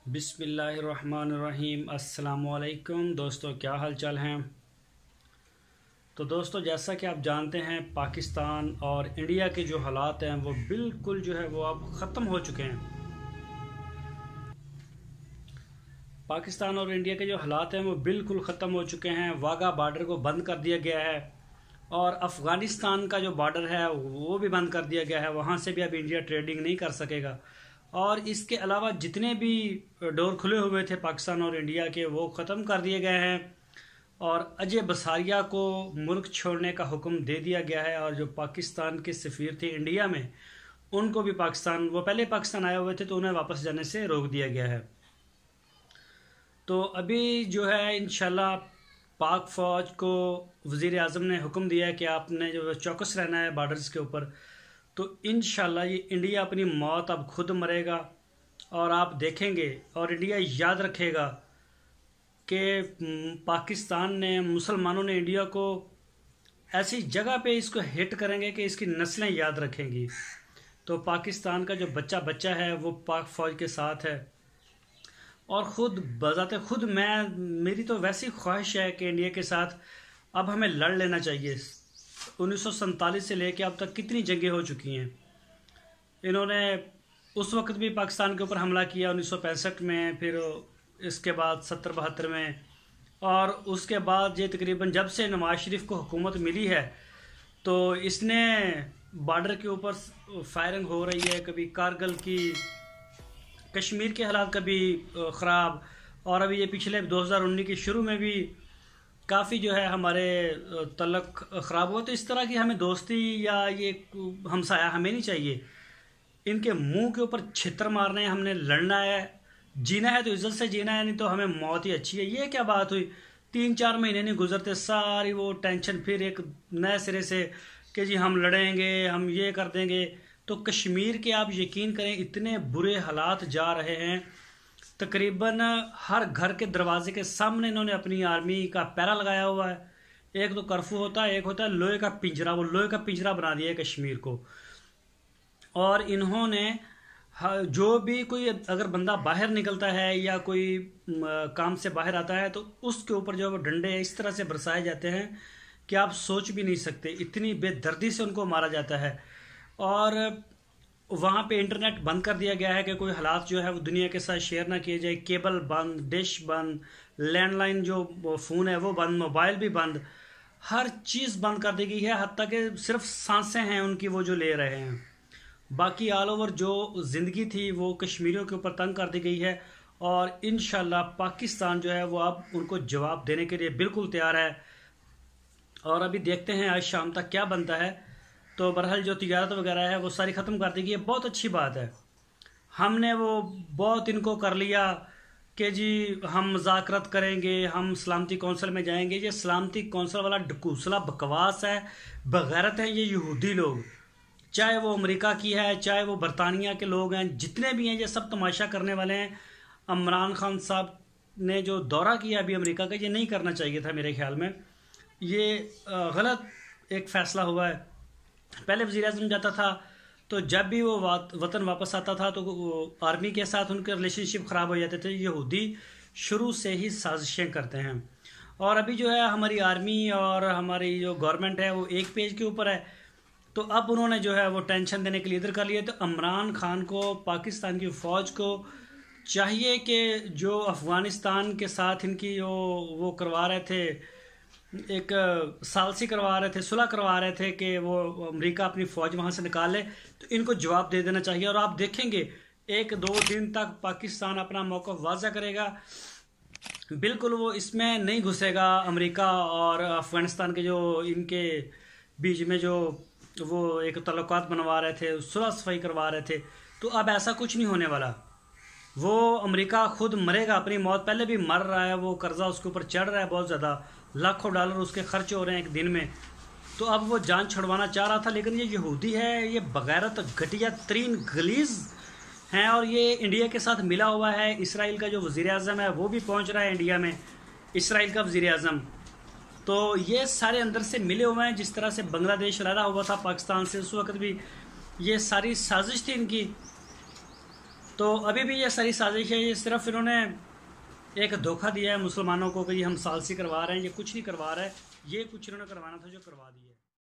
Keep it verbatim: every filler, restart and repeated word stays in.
بسم اللہ الرحمن الرحیم۔ السلام علیکم دوستو، کیا حال چال ہیں؟ تو دوستو، جیسا کہ آپ جانتے ہیں پاکستان اور انڈیا کے جو حالات ہیں وہ بالکل جو ہے وہ اب ختم ہو چکے ہیں۔ پاکستان اور انڈیا کے جو حالات ہیں وہ بالکل ختم ہو چکے ہیں۔ واگا بارڈر کو بند کر دیا گیا ہے اور افغانستان کا جو بارڈر ہے وہ بھی بند کر دیا گیا ہے۔ وہاں سے بھی اب انڈیا ٹریڈنگ نہیں کر سکے گا، اور اس کے علاوہ جتنے بھی ڈور کھلے ہوئے تھے پاکستان اور انڈیا کے وہ ختم کر دیے گئے ہیں، اور اجے بساریہ کو ملک چھوڑنے کا حکم دے دیا گیا ہے۔ اور جو پاکستان کے سفیر تھے انڈیا میں، ان کو بھی پاکستان وہ پہلے پاکستان آئے ہوئے تھے تو انہیں واپس جانے سے روک دیا گیا ہے۔ تو ابھی جو ہے انشاءاللہ پاک فوج کو وزیر اعظم نے حکم دیا ہے کہ آپ نے جو چوکس رہنا ہے بارڈرز کے اوپر۔ تو انشاءاللہ یہ انڈیا اپنی موت اب خود مرے گا، اور آپ دیکھیں گے اور انڈیا یاد رکھے گا کہ پاکستان نے مسلمانوں نے انڈیا کو ایسی جگہ پہ اس کو ہٹ کریں گے کہ اس کی نسلیں یاد رکھیں گی۔ تو پاکستان کا جو بچہ بچہ ہے وہ پاک فوج کے ساتھ ہے، اور خود بذات خود میں میری تو ویسی خواہش ہے کہ انڈیا کے ساتھ اب ہمیں لڑ لینا چاہیے۔ انیس سو سینتالیس سے لے کے اب تک کتنی جنگیں ہو چکی ہیں۔ انہوں نے اس وقت بھی پاکستان کے اوپر حملہ کیا انیس سو پینسٹھ میں، پھر اس کے بعد ستر بہتر میں، اور اس کے بعد یہ تقریباً جب سے نواز شریف کو حکومت ملی ہے تو اس نے بارڈر کے اوپر فائرنگ ہو رہی ہے، کبھی کارگل کی، کشمیر کے حالات کبھی خراب، اور ابھی یہ پچھلے دو ہزار انیس کے شروع میں بھی کافی جو ہے ہمارے تعلق خراب ہوا۔ تو اس طرح کی ہمیں دوستی یا یہ ہمسایہ ہمیں نہیں چاہیے۔ ان کے منہ کے اوپر چھتر مارنے ہیں، ہم نے لڑنا ہے، جینا ہے تو عزت سے جینا ہے، نہیں تو ہمیں موت ہی اچھی ہے۔ یہ کیا بات ہوئی؟ تین چار مہینے نہیں گزرتے ساری وہ ٹینشن پھر ایک نئے سرے سے کہ جی ہم لڑیں گے، ہم یہ کر دیں گے۔ تو کشمیر کے آپ یقین کریں اتنے برے حالات جا رہے ہیں، تقریباً ہر گھر کے دروازے کے سامنے انہوں نے اپنی آرمی کا پیرا لگایا ہوا ہے۔ ایک تو کرفیو ہوتا ہے، ایک ہوتا ہے لوہے کا پنجرا، وہ لوہے کا پنجرا بنا دیا ہے کشمیر کو۔ اور انہوں نے جو بھی کوئی اگر بندہ باہر نکلتا ہے یا کوئی کام سے باہر آتا ہے تو اس کے اوپر جو وہ ڈنڈے اس طرح سے برسائے جاتے ہیں کہ آپ سوچ بھی نہیں سکتے، اتنی بے دردی سے ان کو مارا جاتا ہے۔ اور وہاں پہ انٹرنیٹ بند کر دیا گیا ہے کہ کوئی حالات جو ہے وہ دنیا کے ساتھ شیئر نہ کیے جائے، کیبل بند، ڈش بند، لینڈ لائن جو فون ہے وہ بند، موبائل بھی بند، ہر چیز بند کر دی گئی ہے، حتیٰ کہ صرف سانسیں ہیں ان کی وہ جو لے رہے ہیں۔ باقی آل اوور جو زندگی تھی وہ کشمیریوں کے اوپر تنگ کر دی گئی ہے، اور انشاءاللہ پاکستان جو ہے وہ اب ان کو جواب دینے کے لیے بالکل تیار ہے۔ اور ابھی دیکھتے ہیں آج شام تک کیا بنتا ہے۔ تو بہرحال جو تجارت وغیرہ ہے وہ ساری ختم کر دی گئی ہے، بہت اچھی بات ہے۔ ہم نے وہ بہت ان کو کر لیا کہ جی ہم مذاکرات کریں گے، ہم سلامتی کونسل میں جائیں گے۔ یہ سلامتی کونسل والا ڈکوسلہ بکواس ہے، بغیرت ہیں یہ یہودی لوگ، چاہے وہ امریکہ کی ہے، چاہے وہ برطانیہ کے لوگ ہیں، جتنے بھی ہیں یہ سب تماشا کرنے والے ہیں۔ عمران خان صاحب نے جو دورہ کیا ابھی امریکہ کا، یہ نہیں کرنا چاہیے تھا میرے خیال میں، یہ غلط ایک فیصلہ ہوا ہے۔ پہلے وزیر اعظم جاتا تھا تو جب بھی وہ وطن واپس آتا تھا تو آرمی کے ساتھ ان کے ریلیشن شپ خراب ہو جاتے تھے۔ یہودی شروع سے ہی سازشیں کرتے ہیں، اور ابھی جو ہے ہماری آرمی اور ہماری جو گورنمنٹ ہے وہ ایک پیج کے اوپر ہے۔ تو اب انہوں نے جو ہے وہ ٹینشن دینے کے لیے ادھر کر لیا۔ تو عمران خان کو، پاکستان کی فوج کو چاہیے کہ جو افغانستان کے ساتھ ان کی جو وہ کروا رہے تھے، ایک سالسی کروا رہے تھے، صلح کروا رہے تھے کہ وہ امریکہ اپنی فوج وہاں سے نکال لے، تو ان کو جواب دے دینا چاہیے۔ اور آپ دیکھیں گے ایک دو دن تک پاکستان اپنا موقف واضح کرے گا، بالکل وہ اس میں نہیں گھسے گا۔ امریکہ اور افغانستان کے جو ان کے بیچ میں جو وہ ایک تعلقات بنوا رہے تھے، صلح صفائی کروا رہے تھے، تو اب ایسا کچھ نہیں ہونے والا۔ وہ امریکہ خود مرے گا اپنی موت، پہلے بھی مر رہا ہے، وہ قرضہ اس کے اوپر چڑھ رہا ہے بہت زیادہ، لاکھوں ڈالر اس کے خرچ ہو رہے ہیں ایک دن میں۔ تو اب وہ جان چھڑوانا چاہ رہا تھا، لیکن یہ یہودی ہے، یہ بغیرت گھٹیا ترین غلیظ ہیں، اور یہ انڈیا کے ساتھ ملا ہوا ہے۔ اسرائیل کا جو وزیر اعظم ہے وہ بھی پہنچ رہا ہے انڈیا میں، اسرائیل کا وزیر اعظم۔ تو یہ سارے اندر سے ملے ہوئے ہیں، جس طرح سے بنگلہ دیش علیحدہ ہوا تھا پاکستان سے، اس وقت بھی یہ ساری سازش تھی ان کی۔ تو ابھی بھی یہ ساری سازش ہے، یہ صرف انہوں نے ایک دھوکہ دیا ہے مسلمانوں کو کہ یہ ہم ثالثی کروا رہے ہیں، یہ کچھ نہیں کروا رہا ہے، یہ کچھ انہوں نے کروانا تھا جو کروا دیا ہے۔